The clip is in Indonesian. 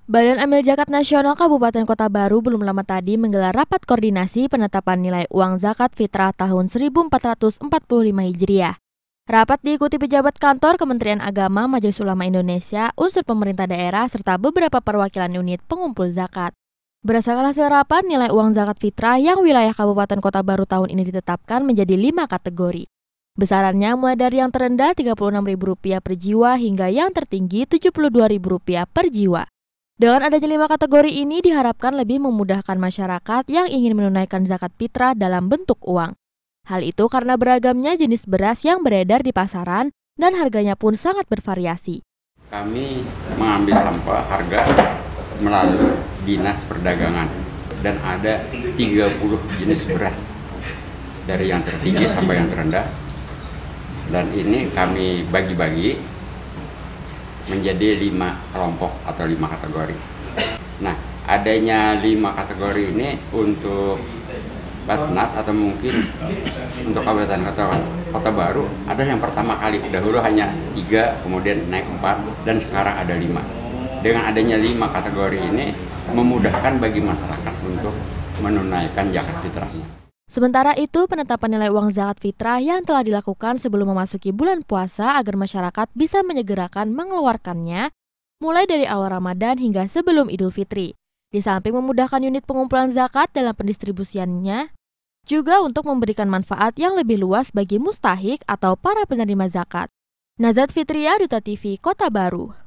Badan Amil Zakat Nasional Kabupaten Kota Baru belum lama tadi menggelar rapat koordinasi penetapan nilai uang zakat fitrah tahun 1445 Hijriah. Rapat diikuti pejabat kantor Kementerian Agama, Majelis Ulama Indonesia, unsur pemerintah daerah, serta beberapa perwakilan unit pengumpul zakat. Berdasarkan hasil rapat, nilai uang zakat fitrah yang wilayah Kabupaten Kota Baru tahun ini ditetapkan menjadi 5 kategori. Besarannya mulai dari yang terendah Rp36.000 per jiwa hingga yang tertinggi Rp72.000 per jiwa. Dengan adanya 5 kategori ini diharapkan lebih memudahkan masyarakat yang ingin menunaikan zakat fitrah dalam bentuk uang. Hal itu karena beragamnya jenis beras yang beredar di pasaran dan harganya pun sangat bervariasi. Kami mengambil sampel harga melalui Dinas Perdagangan dan ada 30 jenis beras dari yang tertinggi sampai yang terendah, dan ini kami bagi-bagi menjadi 5 kelompok atau 5 kategori. Nah, adanya 5 kategori ini untuk Basnas atau mungkin untuk Kabupaten Kota Baru ada yang pertama kali, dahulu hanya 3, kemudian naik 4, dan sekarang ada 5. Dengan adanya 5 kategori ini memudahkan bagi masyarakat untuk menunaikan zakat fitrahnya. Sementara itu, penetapan nilai uang zakat fitrah yang telah dilakukan sebelum memasuki bulan puasa agar masyarakat bisa menyegerakan mengeluarkannya mulai dari awal Ramadan hingga sebelum Idul Fitri. Di samping memudahkan unit pengumpulan zakat dalam pendistribusiannya, juga untuk memberikan manfaat yang lebih luas bagi mustahik atau para penerima zakat. Nazat Fitria, Duta TV, Kota Baru.